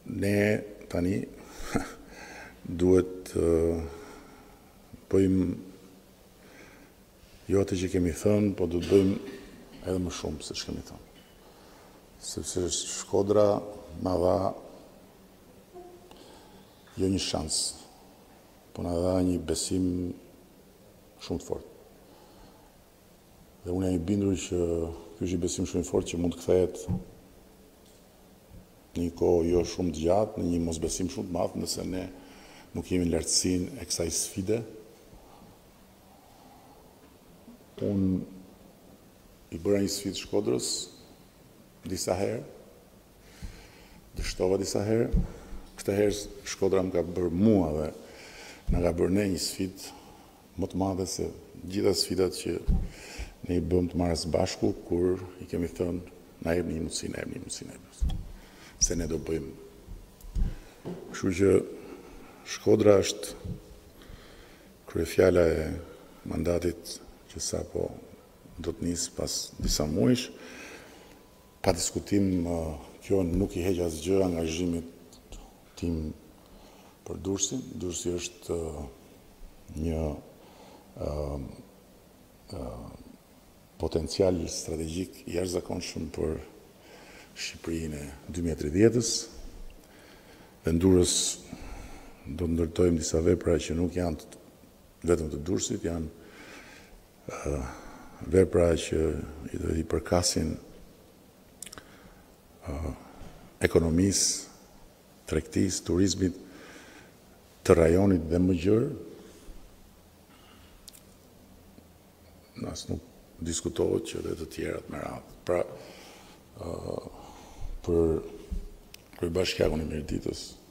ne tani duhet bëjmë jo atë që kemi thënë, po duhet bëjmë edhe më shumë se që kemi thënë. Sepse Shkodra ma dha jo një shans, po na dha një besim shumë të fortë. Dhe unë jam i bindur që ky është një besim shumë i fortë që mund të kthehet në një kohë jo shumë të gjatë, në një mosbesim shumë të madh, nëse ne nuk jemi në lartësinë e kësaj sfide. Unë i bëra një sfidë Shkodrës disa herë, dështova disa herë. Këtë herë Shkodra më ka bërë mua dhe na ka bërë ne një sfidë më të madhe se gjitha sfidat që ne i bëm të marrë së bashku, kur i kemi thënë na jepni një mundësi, na jepni një mundësi, se ne do bëjmë. Kështu që Shkodra është kryefjala e mandatit që sapo do të nisë pas disa muajsh. Pa diskutim, kjo nuk i heq asgjë angazhimit tim për Durrësin. Durrësi është një potencial strategjik i jashtëzakonshëm për Shqipërinë e 2030-s. Dhe në Durrës do të ndërtojmë disa vepra që nuk janë vetëm të Durrësit, janë vepra që i përkasin ekonomisë, tregtisë, turizmit të rajonit dhe më gjerë. As nuk diskutohet që dhe të tjerat me radhë. Pra, për Kryebashkiakun e Mirditës,